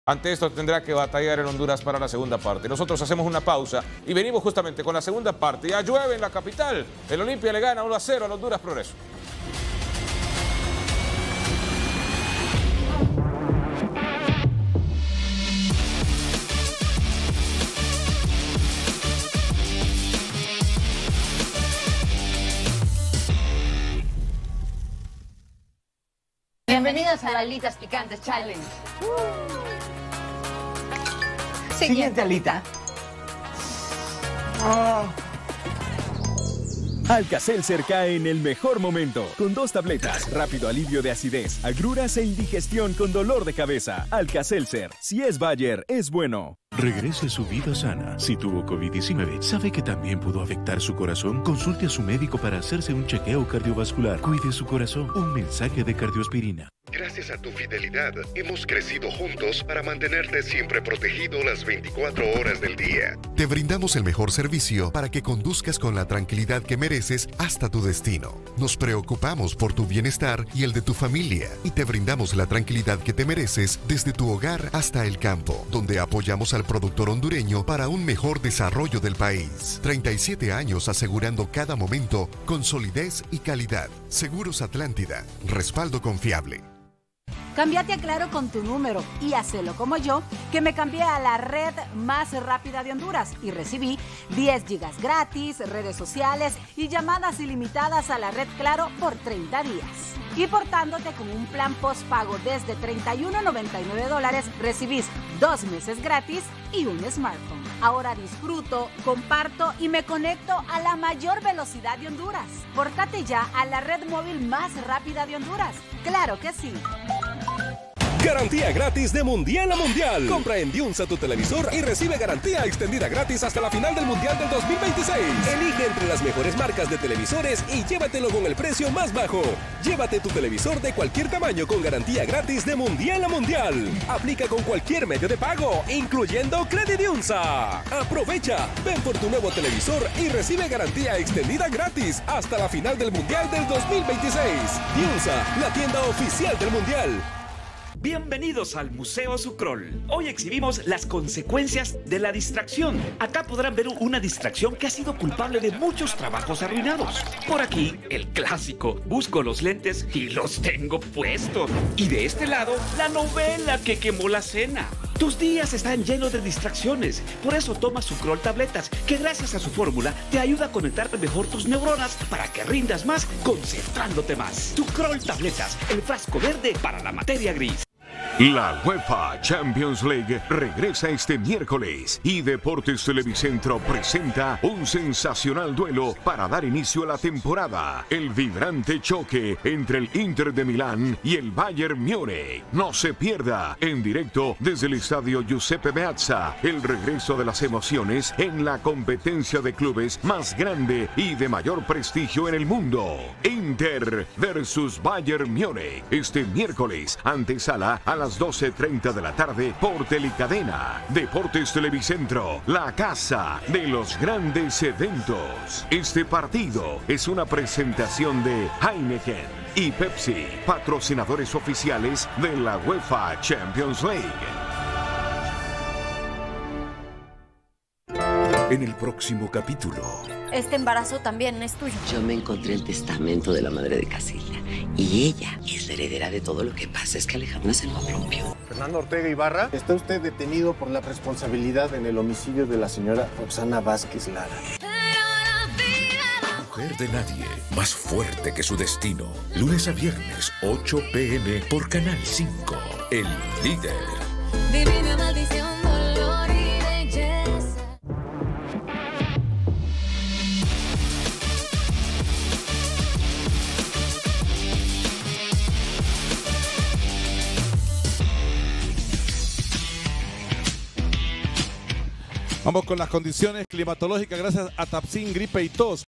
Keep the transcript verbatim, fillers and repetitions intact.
Ante esto tendrá que batallar el Honduras para la segunda parte. Nosotros hacemos una pausa y venimos justamente con la segunda parte. Ya llueve en la capital. El Olimpia le gana uno a cero al Honduras Progreso. Bienvenidos a la Alitas Picantes Challenge. Siguiente, Siguiente alita. Oh. Alka-Seltzer cae en el mejor momento. Con dos tabletas, rápido alivio de acidez, agruras e indigestión con dolor de cabeza. Alka-Seltzer, si es Bayer, es bueno. Regrese su vida sana. Si tuvo COVID diecinueve, ¿sabe que también pudo afectar su corazón? Consulte a su médico para hacerse un chequeo cardiovascular. Cuide su corazón. Un mensaje de Cardioaspirina. Gracias a tu fidelidad, hemos crecido juntos para mantenerte siempre protegido las veinticuatro horas del día. Te brindamos el mejor servicio para que conduzcas con la tranquilidad que mereces hasta tu destino. Nos preocupamos por tu bienestar y el de tu familia y te brindamos la tranquilidad que te mereces desde tu hogar hasta el campo, donde apoyamos al productor hondureño para un mejor desarrollo del país. treinta y siete años asegurando cada momento con solidez y calidad. Seguros Atlántida, respaldo confiable. Cámbiate a Claro con tu número y hacelo como yo, que me cambié a la red más rápida de Honduras y recibí diez gigas gratis, redes sociales y llamadas ilimitadas a la red Claro por treinta días. Y portándote con un plan postpago desde treinta y uno noventa y nueve dólares, recibís dos meses gratis y un smartphone. Ahora disfruto, comparto y me conecto a la mayor velocidad de Honduras. Pórtate ya a la red móvil más rápida de Honduras. ¡Claro que sí! Garantía gratis de Mundial a Mundial. Compra en Diunsa tu televisor y recibe garantía extendida gratis hasta la final del Mundial del dos mil veintiséis. Elige entre las mejores marcas de televisores y llévatelo con el precio más bajo. Llévate tu televisor de cualquier tamaño con garantía gratis de Mundial a Mundial. Aplica con cualquier medio de pago, incluyendo Credidiunsa. Aprovecha, ven por tu nuevo televisor y recibe garantía extendida gratis hasta la final del Mundial del dos mil veintiséis. Diunsa, la tienda oficial del Mundial. Bienvenidos al Museo Sucrol. Hoy exhibimos las consecuencias de la distracción. Acá podrán ver una distracción que ha sido culpable de muchos trabajos arruinados. Por aquí, el clásico, busco los lentes y los tengo puestos. Y de este lado, la novela que quemó la cena. Tus días están llenos de distracciones. Por eso toma Sucrol Tabletas, que gracias a su fórmula te ayuda a conectar mejor tus neuronas para que rindas más concentrándote más. Sucrol Tabletas, el frasco verde para la materia gris. La UEFA Champions League regresa este miércoles y Deportes Televicentro presenta un sensacional duelo para dar inicio a la temporada. El vibrante choque entre el Inter de Milán y el Bayern Múnich. No se pierda en directo desde el estadio Giuseppe Meazza el regreso de las emociones en la competencia de clubes más grande y de mayor prestigio en el mundo. Inter versus Bayern Múnich este miércoles, antesala a las doce treinta de la tarde por Telecadena. Deportes Televicentro, la casa de los grandes eventos. Este partido es una presentación de Heineken y Pepsi, patrocinadores oficiales de la UEFA Champions League. En el próximo capítulo. Este embarazo también es tuyo. Yo me encontré el testamento de la madre de Casilda y ella es la heredera de todo. Lo que pasa es que Alejandra se lo apropió. Fernando Ortega Ibarra, está usted detenido por la responsabilidad en el homicidio de la señora Roxana Vázquez Lara. Mujer de nadie, más fuerte que su destino. Lunes a viernes, ocho p m por Canal cinco. El líder. Divina maldición. Vamos con las condiciones climatológicas gracias a Tapsin Gripe y Tos.